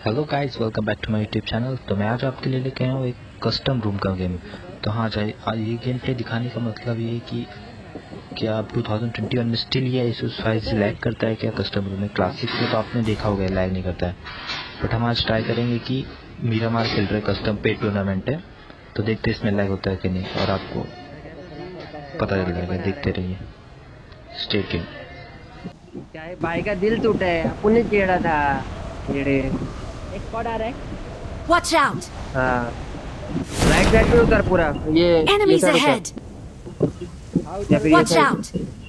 Hello guys, welcome back to my YouTube channel. तो मैं आज आपके लिए लेके आया हूँ एक कस्टम रूम का गेम। तो हाँ जाए आज ये गेम प्ले दिखाने का मतलब ये है कि क्या 2021 में स्टिल ये Asus 5 लैग करता है क्या कस्टम रूम में। क्लासिक में तो आपने देखा होगा लैग नहीं करता है, बट हम आज ट्राई करेंगे कि मीरामार खेल रहे कस्टम पे टूर्नामेंट है, तो देखते इसमें लैग होता है कि नहीं और आपको पता चल जाएगा। देखते रहिए, स्टे ट्यून्ड। क्या है भाई का दिल टूटा है, अपन ने छेड़ा था छेड़े। एक स्क्वाड आ रहा है। Watch out! हाँ राइट साइड पे उतर पूरा ये Enemies सर ahead! या फिर ये Watch सर out!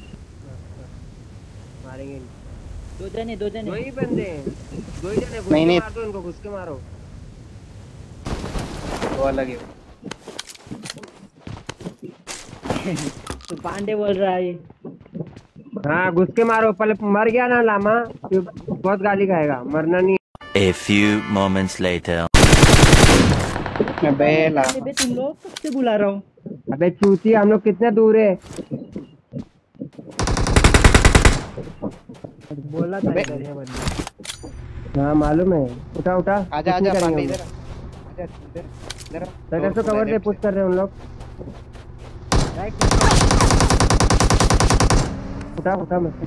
मारेंगे इनको। दो जने दो ही बंदे हैं, दो ही जने घुस नहीं, के नहीं। मार दो इनको, घुस के मारो। वो अलग है। तो पांडे बोल रहा है। हाँ घुस के मारो, पहले मर गया ना लामा फिर बहुत गाली खाएगा, मरना नहीं। A few moments later. अबे ला बे तुम लोग कब से बुला रहा हूँ। अबे चूती, हम लोग कितने दूर है। बोला था इधर है बंदा। हाँ मालूम है, उठा उठा आजा कुछ नहीं आजा करेंगे पांडे हम इधर लोग। आजा इधर इधर सर तो कवर दे, पुश कर रहे हैं उन लोग। उठा उठा मत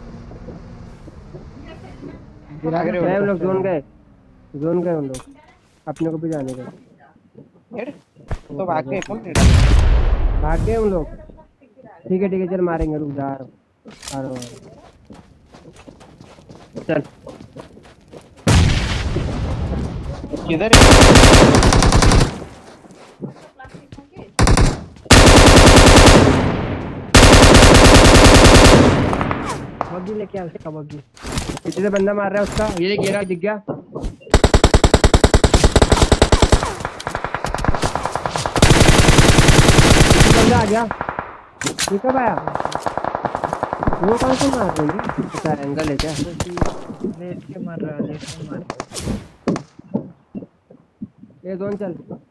गए, उन लोग जोन गए उन लोग, अपने को भी जाने गए। तो भाग गए कौन रे? भाग गए उन लोग। ठीक है चल मारेंगे, रुक जा आ रहा हूँ। चल किधर है? बग्गी लेके आ, उसका बग्गी। पीछे से बंदा मार रहा है उसका, ये देख, घेरा दिख गया। पीछे बंदा आ गया, ये कब आया? वो कौन सा मार रहे हैं? क्या एंगल है क्या? लेट के मार रहा है, लेट के मार रहा ये जोन चल,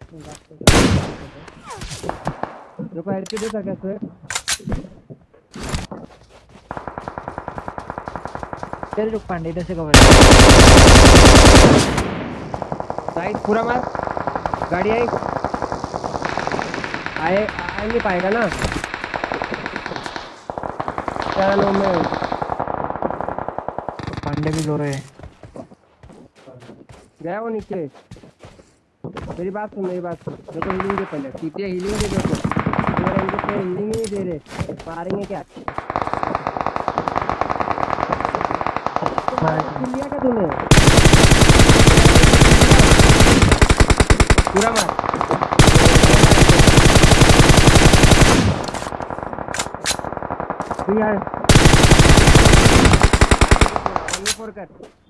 देखो हेड पे दे सका स्वेट। चल रुक पांडे, इधर से कवर। राइट पूरा मार, गाड़ी आई, आ नहीं पाएगा ना। चलो मैं पांडे भी रो रहे हैं। गया वो नीचे। मेरी बात सुन, देखो हीलिंग दे पहले, सीधे हीलिंग दे। देखो अगर इनको कोई हीलिंग नहीं दे रहे मारेंगे क्या? लिया क्या तूने? पूरा मार, यार फोर कर।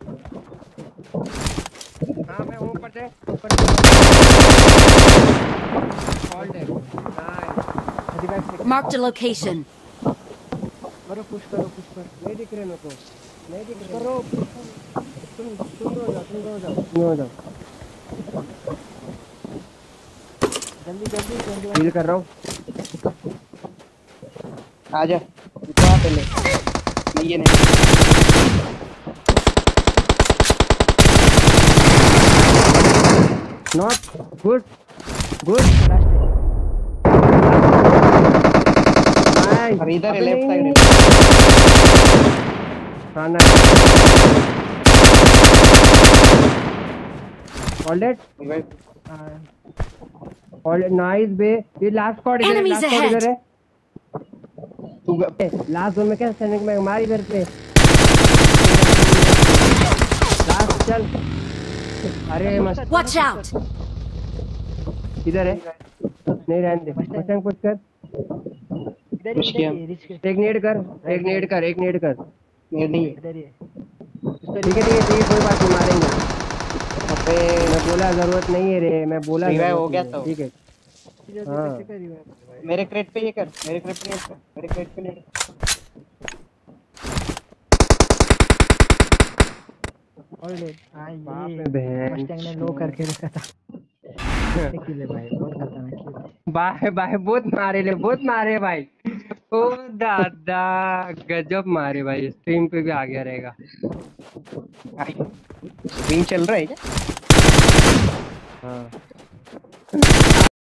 हाँ मैं हूँ, ऊपर से Marked a location. करो पुश करो। नहीं दिख रहे मेरे को, नहीं दिख रहे। करो तुम हो जाओ। जल्दी हील कर रहा हूँ। आजा तो आ पहले नहीं ये नहीं नॉट गुड और इधर है लेफ्ट साइड है। हाँ ना ऑलरेडी नाइस बे। ये लास्ट स्क्वाड इधर है, Enemies लास्ट स्क्वाड ahead. इधर है। लास्ट जोन में क्या सैनिक में मार इधर पे लास्ट। चल अरे मस्त, Watch out! इधर है, नहीं रहने दे। मस्टैंग पुश कर, पुश किया। एक नेड कर। नहीं नहीं इधर ही है। ठीक है कोई बात नहीं, मारेंगे। अबे मैं बोला जरूरत नहीं है रे, मैं बोला रिवाइव हो जरूरत गया नहीं है। तो ठीक है हाँ मेरे क्रेट पे ये कर, मेरे क्रेट पे ये कर, मेरे क्रेट पे नहीं। बाप रे बहन, मस्टैंग ने लो करके रखा था। किले भाई बहुत खतरनाक किले। भाई बहुत मारे भाई। ओ दादा गजब मारे भाई, स्ट्रीम पे भी आ गया रहेगा। विंग चल रहा है क्या? हाँ